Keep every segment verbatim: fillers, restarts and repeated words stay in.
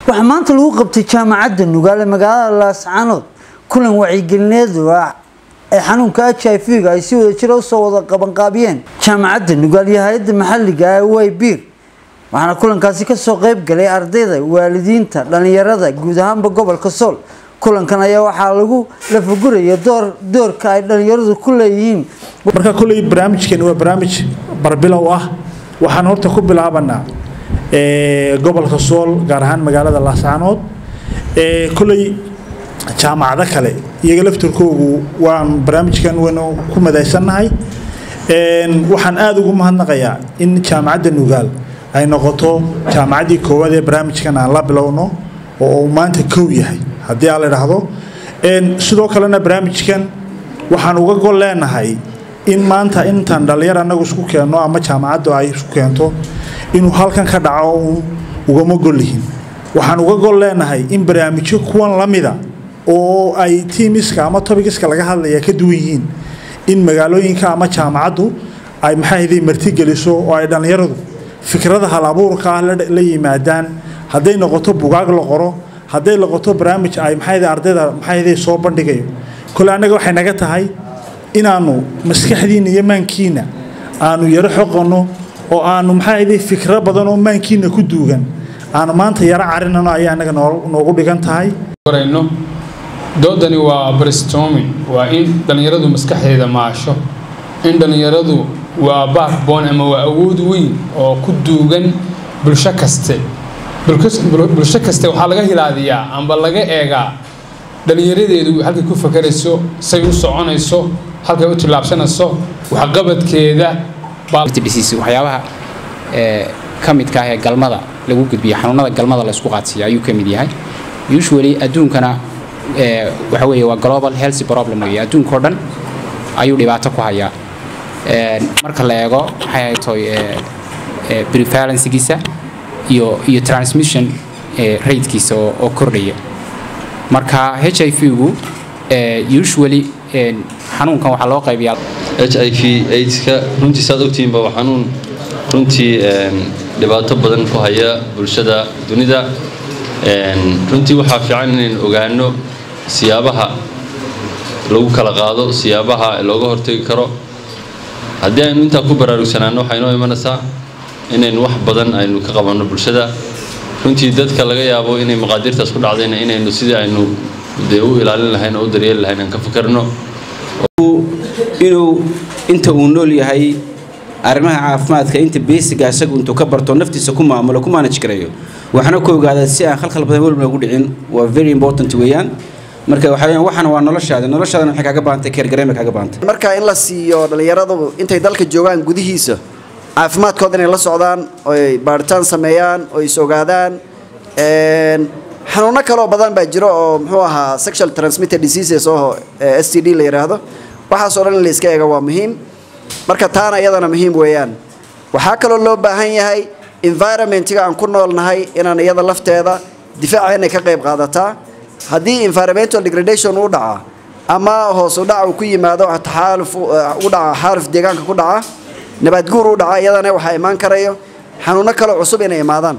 waxaa maanta lagu qabtay jaamacadda Nugaal ee magaalada Laascaanood kulan wacyi-gelineed ee xanuunka H I V ga ay si wada jir ah soo wada qaban qaabiyeen jaamacadda Nugaal iyo hay'adda maxalliga ah ee Waybiir waxaana kulankaasi ka soo qayb galay ardayda waalidiinta dhalinyarada guud ahaan gobolka Sool kulankan ayaa waxaa lagu la faguraya door doorka ay dhalinyaradu ku leeyihiin marka kulay barnaamijkan waa barnaamij barbilow ah waxaan horta ku bilaabanaa ee gobolka Sool gaar ahaan magaalada Laascaanood ee kulay jaamacada kale iyaga laftirkoodu waan barnaamijkan weyn ku madaysanahay een waxaan aad ugu mahadnaqayaa in jaamacadda Nugaal ay noqoto jaamacadii koowaad ee barnaamijkan aan la bilowno oo maanta koow yahay haddii aan la yiraahdo een sidoo kalena barnaamijkan waxaan uga gol leenahay in maanta intaan dhalinyaro anagu isku keeno ama jaamacaddu ay isku keento inuu halkan ka dhaco uga ma gollihin waxaan uga gol leenahay in barnaamijyo kuwan la mida oo ay teamiska ama topics-ka laga hadlaya ka duwan yihiin in magaalooyinka ama jaamacaddu ay maxay marti geliso oo ay dhalinyaradu fikradaha hal abuurka ah la yimaadaan haday noqoto bugaag la qoro haday noqoto barnaamij ay maxay ardayda maxay soo bandhigayo kula anaga waxay naga tahay inaanu maskaxdiina iyo maankiina aanu yaro xoqono oo aanu maxay fikrado badan oo maankiina ku duugan aanu maanta yara carinano ayaa anaga noogu dhigan tahay qorayno doodani waa brainstorming waa in dhalinyaradu maskaxdeeda maasho in dhalinyaradu waa backbone ama waa awood weyn oo ku duugan bulsho kaste bulsho kaste waxa laga hilaadiyaa amba laga eegaa dhalinyaradeedu halkay ku fakarayso say u soconayso halkay u tilaabsanayso waxa qabadkeeda disease waxyaabaha ee kamidka ah ee galmada lagu gudbiyo xanuunada galmada la isku qaadsiyo ayuu kamid yahay usually adduunkana ee waxa weeye waa global health problem weeye adduunka oo dhan ayuu dhibaato ku hayaa ee marka la eego waxay tahay ee prevalence-giisa iyo iyo transmission ee rate-kiisa oo kordhaya marka H I V gu ee usually ee xanuunkan waxa loo qaybiyaa H I V AIDS-ka runtii saad ogtiin baa xanuun runtii ee dhibaato badan ku haya bulshada dunida ee runtii waxa fiican in ogaano siyaabaha lagu kala qaado siyaabaha looga hortagi karo haddii aynu inta ku baraarugsanaano waxaynu imanaysaa inaynu wax badan aynu ka qabanno bulshada runtii dadka laga yaabo inay maqaadirtaas ku dhacdayna inaynu sidii aynu u ilaalin lahayn oo u daryeeli lahayn ka fakarno inuu inta uu nool yahay arrimaha caafimaadka inta basic ah isagu intuu ka barto naftiisa ku maamulo ku manage gareeyo waxna ku ogaada si aan khalkhal badan walba ugu dhicin waa very important weeyaan marka waxa weeyaan waxana waa noloshaada noloshaada waxay kaga baahantay care gareema kaga baahantay marka in la siiyo dhalinyaradu intay dalka joogaan gudihiisa caafimaadkooda inay la socdaan oo ay baaritaan sameeyaan oo is ogaadaan een xanuuno kale oo badan baa jiro oo muxuu ahaa sexual transmitted diseases oo S T D la yiraahdo waxaas oo dhan la iska eego waa muhiim marka taana iyadana muhiim weeyaan waxa kale oo loo baahan yahay environment-ga aan ku noolnahay inaan iyada lafteeda difaaceena ka qayb qaadataa haddii environmental degradation uu dhaca ama hoos u dhac uu ku yimaado taxaaluf u dhaca xaaluf deegaanka ku dhaca nabad guur u dhaca iyadana waxa iman karayo xanuuno kale cusub inay imaadaan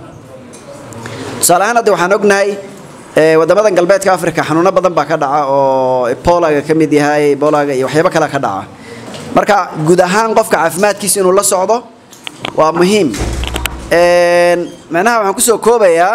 salaana waxaan ognahay ee wadamadan galbeedka Afrika xanuuno badan baa ka dhaca oo Ebola-ga kamid yahay Ebola-ga iyo waxyaabo kale ka dhaca marka guud ahaan qofka caafimaadkiisa inuu la socdo waa muhiim een macnaha waxaan ku soo koobayaa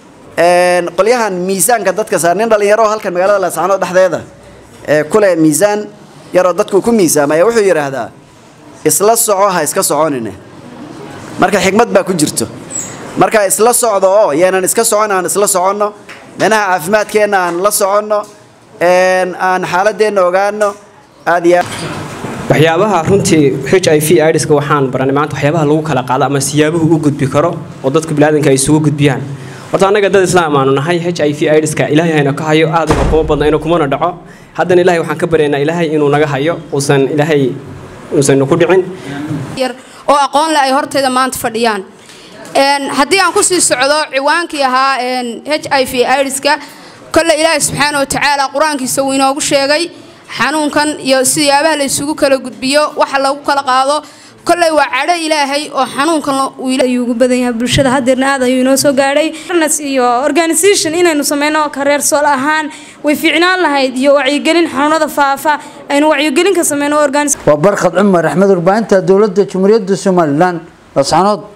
een qolyahan miisaanka dadka saarneen dhalinyaro halkan magaalada Laascaanood dhaxdeeda ee kule miisaan yaro dadku ku miisaamay wuxuu yiraahdaa isla soco ha iska soconine marka xigmad baa ku jirto marka isla socdo oo yeenan iska soconaan isla soconno menaha caafimaadkeena aan la soconno een aan xaaladeena ogaano aad iyo waxyaabaha runtii H I V AIDS-ka waxaan baranay maanta waxyaabaha lagu kala qaado ama siyaabuhu u gudbi karo oo dadka bilaadanka ay isugu gudbiyaan horta anaga dad islaam aanu nahay H I V AIDS-ka ilaahay hayna ka hayo aad u qoom badan inuu kuma dhaco haddana ilaahay waxaan ka bareenaa ilaahay inuu naga hayo uusan ilaahay uusan ku dhicin yar oo aqoon la ay horteeda maanta fadhiyaan een haddii aan ku sii socdo ciwaankii ahaa een H I V AIDS-ka kale ilaahay subxaanahu wa ta'aala quraankiisa uu inoogu sheegay xanuunkan iyo siyaabaha la isugu kala gudbiyo waxa lagu kala qaado kolley waa cadho ilaahay oo xanuunkan ayuu ugu badan yahay bulshada hadeerna aad ayuu inoo soo gaadhay iyo organisation inaynu sameyno kareer sool ahaan way fiicnaan lahayd iyo wacyigelin xanuunada faafa aynu wacyigelin ka sameyno waa barkad cumar axmed warbaahinta dowladda Jamhuuriyadda Soomaaliland Laascaanood.